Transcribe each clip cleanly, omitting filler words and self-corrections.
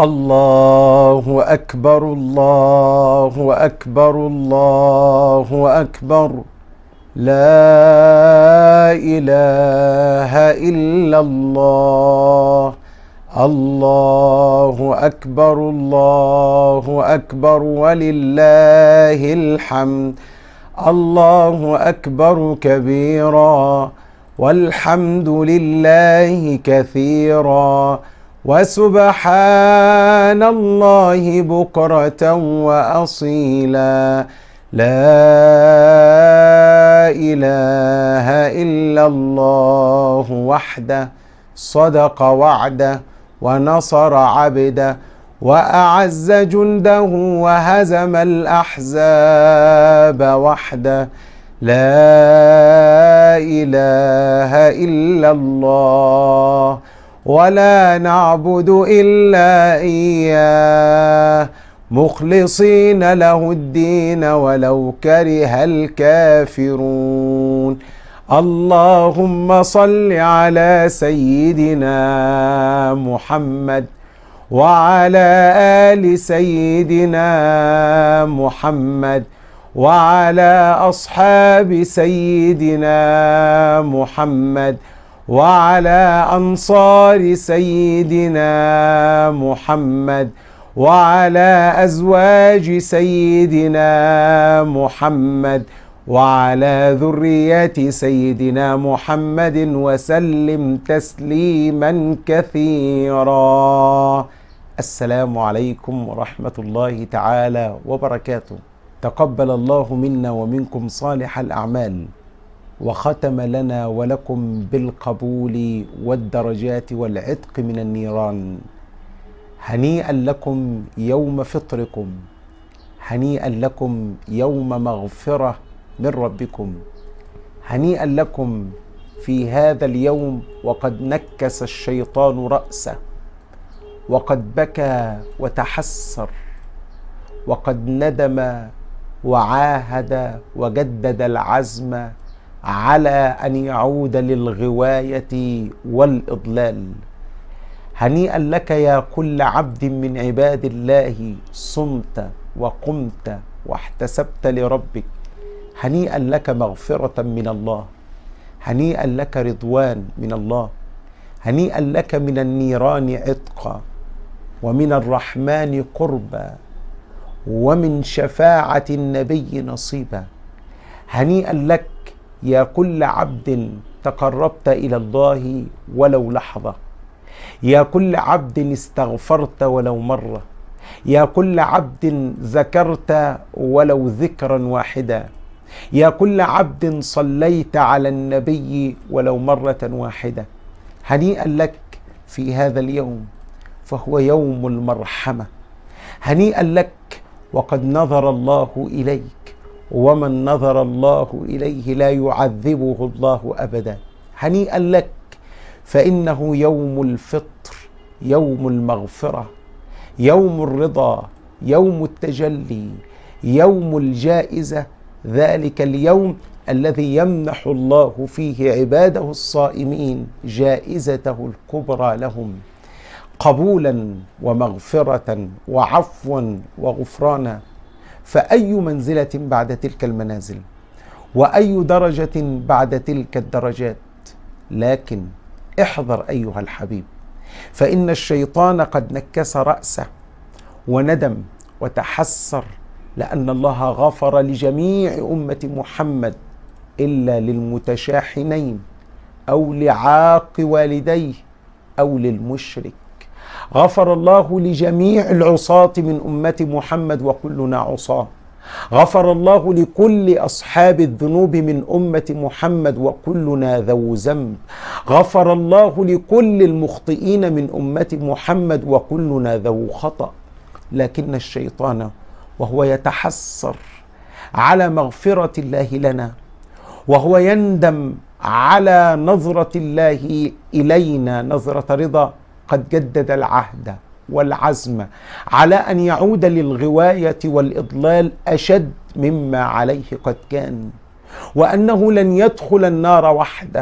الله أكبر الله أكبر الله أكبر. لا إله إلا الله. الله أكبر الله أكبر ولله الحمد. الله أكبر كبيرا والحمد لله كثيرا وسبحان الله بكرة وأصيلا. لا إله إلا الله وحده صدق وعده ونصر عبده وأعز جنده وهزم الأحزاب وحده. لا إله إلا الله ولا نعبد إلا إياه مخلصين له الدين ولو كره الكافرون. اللهم صل على سيدنا محمد وعلى آل سيدنا محمد وعلى أصحاب سيدنا محمد وعلى أنصار سيدنا محمد وعلى أزواج سيدنا محمد وعلى ذرية سيدنا محمد وسلم تسليما كثيرا. السلام عليكم ورحمة الله تعالى وبركاته. تقبل الله منا ومنكم صالح الأعمال وختم لنا ولكم بالقبول والدرجات والعتق من النيران. هنيئا لكم يوم فطركم، هنيئا لكم يوم مغفرة من ربكم، هنيئا لكم في هذا اليوم وقد نكس الشيطان رأسه وقد بكى وتحسر وقد ندم وعاهد وجدد العزم على أن يعود للغواية والإضلال. هنيئا لك يا كل عبد من عباد الله صمت وقمت واحتسبت لربك. هنيئا لك مغفرة من الله، هنيئا لك رضوان من الله، هنيئا لك من النيران عتقا ومن الرحمن قربا ومن شفاعة النبي نصيبا. هنيئا لك يا كل عبد تقربت إلى الله ولو لحظة، يا كل عبد استغفرت ولو مرة، يا كل عبد ذكرت ولو ذكرا واحدا، يا كل عبد صليت على النبي ولو مرة واحدة. هنيئا لك في هذا اليوم فهو يوم المرحمة. هنيئا لك وقد نظر الله إليك، ومن نظر الله إليه لا يعذبه الله أبدا. هنيئا لك فإنه يوم الفطر، يوم المغفرة، يوم الرضا، يوم التجلي، يوم الجائزة. ذلك اليوم الذي يمنح الله فيه عباده الصائمين جائزته الكبرى لهم قبولا ومغفرة وعفوا وغفرانا. فأي منزلة بعد تلك المنازل وأي درجة بعد تلك الدرجات. لكن احذر أيها الحبيب، فإن الشيطان قد نكس رأسه وندم وتحسر، لأن الله غفر لجميع أمة محمد إلا للمتشاحنين أو لعاق والديه أو للمشرك. غفر الله لجميع العصاة من أمة محمد وكلنا عصاة. غفر الله لكل أصحاب الذنوب من أمة محمد وكلنا ذو ذنب. غفر الله لكل المخطئين من أمة محمد وكلنا ذو خطأ. لكن الشيطان وهو يتحسر على مغفرة الله لنا، وهو يندم على نظرة الله إلينا نظرة رضا، قد جدد العهد والعزم على أن يعود للغواية والإضلال أشد مما عليه قد كان، وأنه لن يدخل النار وحده،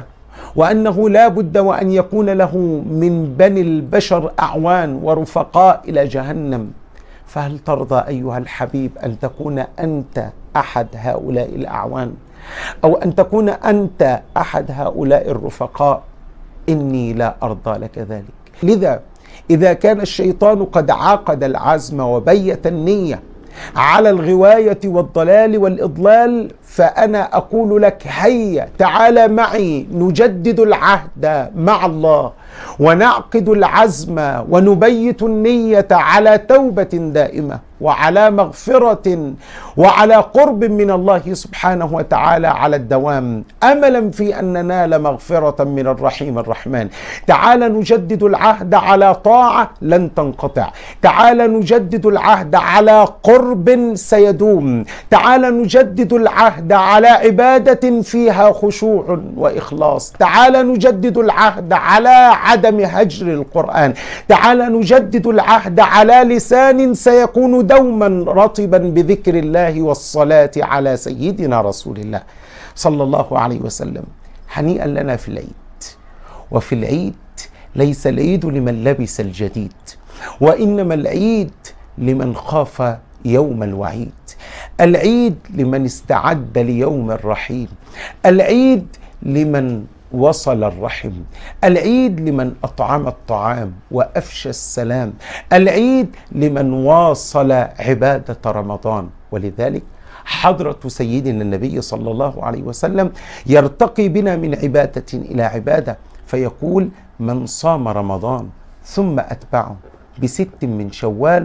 وأنه لا بد وأن يكون له من بني البشر أعوان ورفقاء إلى جهنم. فهل ترضى أيها الحبيب أن تكون أنت أحد هؤلاء الأعوان، أو أن تكون أنت أحد هؤلاء الرفقاء؟ إني لا أرضى لك ذلك. لذا إذا كان الشيطان قد عقد العزم وبيت النية على الغواية والضلال والإضلال، فأنا أقول لك هيا تعال معي نجدد العهد مع الله ونعقد العزم ونبيت النية على توبة دائمة وعلى مغفرة وعلى قرب من الله سبحانه وتعالى على الدوام، أملا في أن ننال مغفرة من الرحيم الرحمن. تعال نجدد العهد على طاعة لن تنقطع، تعال نجدد العهد على قرب سيدوم، تعال نجدد العهد على عبادة فيها خشوع وإخلاص، تعال نجدد العهد على عدم هجر القرآن، تعال نجدد العهد على لسان سيكون دوما رطبا بذكر الله والصلاة على سيدنا رسول الله صلى الله عليه وسلم. هنيئا لنا في العيد. وفي العيد ليس العيد لمن لبس الجديد، وإنما العيد لمن خاف يوم الوعيد، العيد لمن استعد ليوم الرحيل، العيد لمن وصل الرحم، العيد لمن أطعم الطعام وأفشى السلام، العيد لمن واصل عبادة رمضان. ولذلك حضرة سيدنا النبي صلى الله عليه وسلم يرتقي بنا من عبادة إلى عبادة، فيقول: من صام رمضان ثم أتبعه ب6 من شوال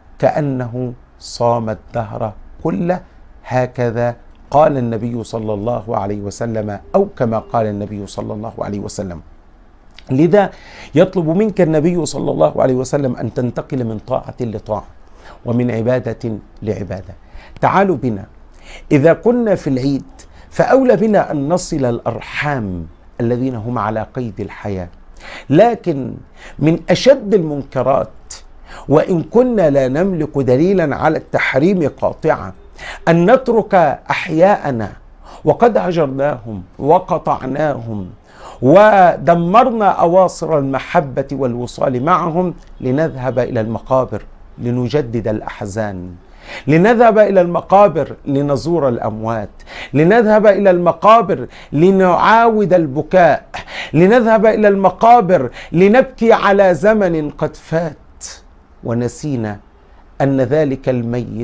كأنه صام الدهر كله. هكذا قال النبي صلى الله عليه وسلم، أو كما قال النبي صلى الله عليه وسلم. لذا يطلب منك النبي صلى الله عليه وسلم أن تنتقل من طاعة لطاعة ومن عبادة لعبادة. تعالوا بنا، إذا كنا في العيد فأولى بنا أن نصل الأرحام الذين هم على قيد الحياة. لكن من أشد المنكرات، وإن كنا لا نملك دليلا على التحريم قاطعا، أن نترك أحياءنا وقد هجرناهم وقطعناهم ودمرنا أواصر المحبة والوصال معهم لنذهب إلى المقابر لنجدد الأحزان، لنذهب إلى المقابر لنزور الأموات، لنذهب إلى المقابر لنعاود البكاء، لنذهب إلى المقابر لنبكي على زمن قد فات. ونسينا أن ذلك الميت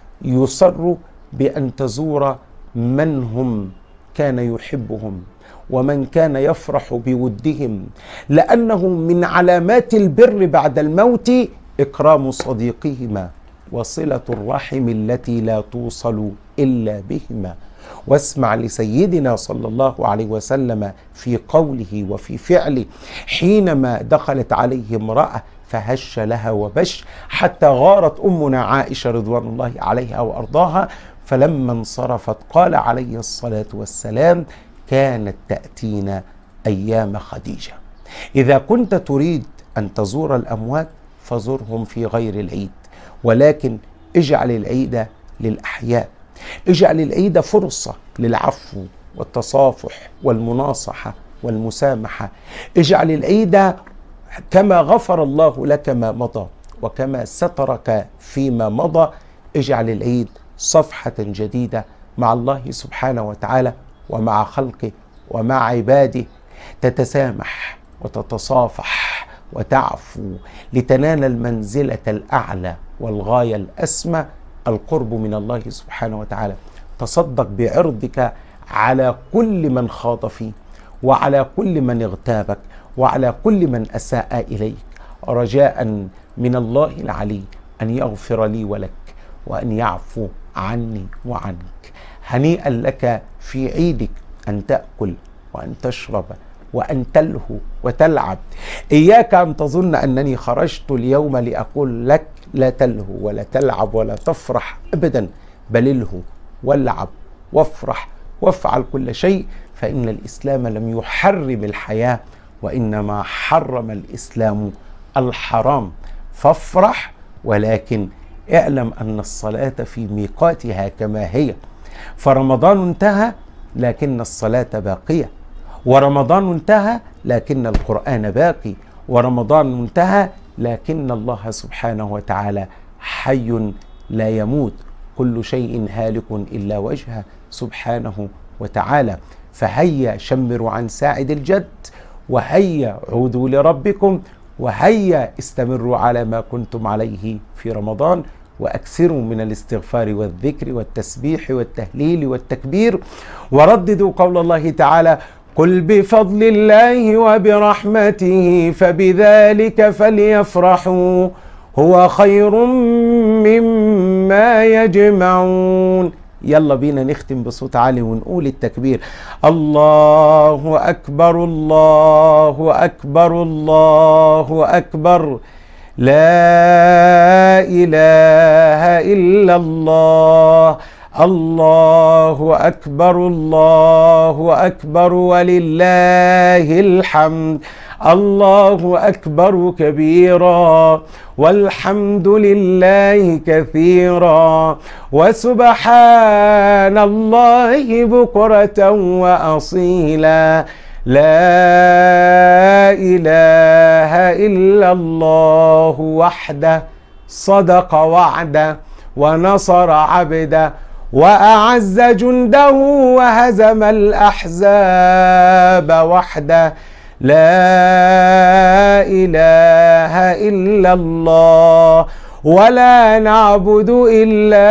يصر بأن تزور من هم كان يحبهم ومن كان يفرح بودهم، لأنه من علامات البر بعد الموت إكرام صديقهما وصلة الرحم التي لا توصل إلا بهما. واسمع لسيدنا صلى الله عليه وسلم في قوله وفي فعله حينما دخلت عليه امرأة فهش لها وبش حتى غارت أمنا عائشة رضوان الله عليها وأرضاها، فلما انصرفت قال عليه الصلاة والسلام: كانت تأتينا أيام خديجة. إذا كنت تريد أن تزور الأموات فزرهم في غير العيد، ولكن اجعل العيد للأحياء، اجعل العيد فرصة للعفو والتصافح والمناصحة والمسامحة، اجعل العيد كما غفر الله لك ما مضى وكما سترك فيما مضى، اجعل العيد صفحة جديدة مع الله سبحانه وتعالى ومع خلقه ومع عباده، تتسامح وتتصافح وتعفو لتنال المنزلة الأعلى والغاية الأسمى، القرب من الله سبحانه وتعالى. تصدق بعرضك على كل من خاض فيه، وعلى كل من اغتابك، وعلى كل من أساء إليك، رجاء من الله العلي أن يغفر لي ولك وأن يعفو عني وعنك. هنيئا لك في عيدك أن تأكل وأن تشرب وأن تلهو وتلعب. إياك أن تظن أنني خرجت اليوم لأقول لك لا تلهو ولا تلعب ولا تفرح أبدا، بل الهو والعب وافرح وافعل كل شيء، فإن الإسلام لم يحرم الحياة، وإنما حرم الإسلام الحرام. فافرح، ولكن اعلم أن الصلاة في ميقاتها كما هي، فرمضان انتهى لكن الصلاة باقية، ورمضان انتهى لكن القرآن باقي، ورمضان انتهى لكن الله سبحانه وتعالى حي لا يموت، كل شيء هالك إلا وجهه سبحانه وتعالى. فهيا شمروا عن ساعد الجد، وهيا عودوا لربكم، وهيا استمروا على ما كنتم عليه في رمضان، وأكثروا من الاستغفار والذكر والتسبيح والتهليل والتكبير، ورددوا قول الله تعالى: قل بفضل الله وبرحمته فبذلك فليفرحوا هو خير مما يجمعون. يلا بينا نختم بصوت عالي ونقول التكبير: الله أكبر الله أكبر الله أكبر، لا إله إلا الله، الله أكبر الله أكبر ولله الحمد، الله أكبر كبيرا والحمد لله كثيرا وسبحان الله بكرة وأصيلا، لا إله إلا الله وحده صدق وعده ونصر عبده وأعز جنده وهزم الأحزاب وحده، لا إله إلا الله ولا نعبد إلا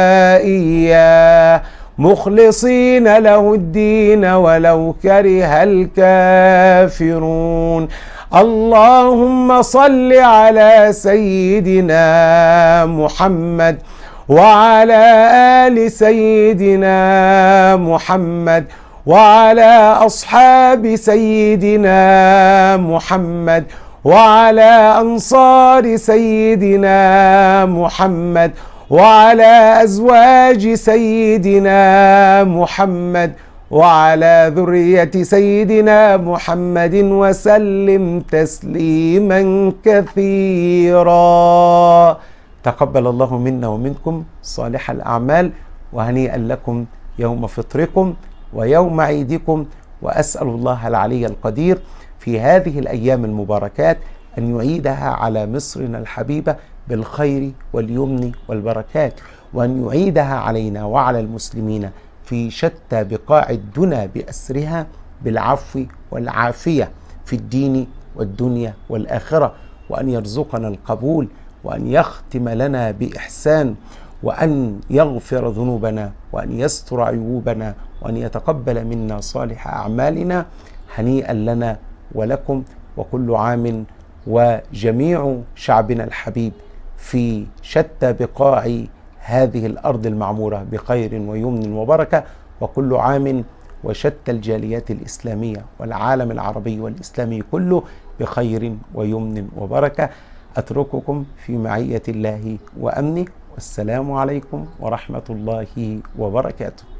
إياه مخلصين له الدين ولو كره الكافرون. اللهم صل على سيدنا محمد وعلى آل سيدنا محمد وعلى أصحاب سيدنا محمد وعلى أنصار سيدنا محمد وعلى أزواج سيدنا محمد وعلى ذرية سيدنا محمد وسلم تسليما كثيرا. تقبل الله منا ومنكم صالح الأعمال، وهنيئا لكم يوم فطركم ويوم عيدكم، وأسأل الله العلي القدير في هذه الأيام المباركات أن يعيدها على مصرنا الحبيبة بالخير واليمن والبركات، وأن يعيدها علينا وعلى المسلمين في شتى بقاع الدنيا بأسرها بالعفو والعافية في الدين والدنيا والآخرة، وأن يرزقنا القبول، وأن يختم لنا بإحسان، وأن يغفر ذنوبنا، وأن يستر عيوبنا، وأن يتقبل منا صالح أعمالنا. هنيئا لنا ولكم، وكل عام وجميع شعبنا الحبيب في شتى بقاع هذه الأرض المعمورة بخير ويمن وبركة، وكل عام وشتى الجاليات الإسلامية والعالم العربي والإسلامي كله بخير ويمن وبركة. أترككم في معية الله وأمنه، والسلام عليكم ورحمة الله وبركاته.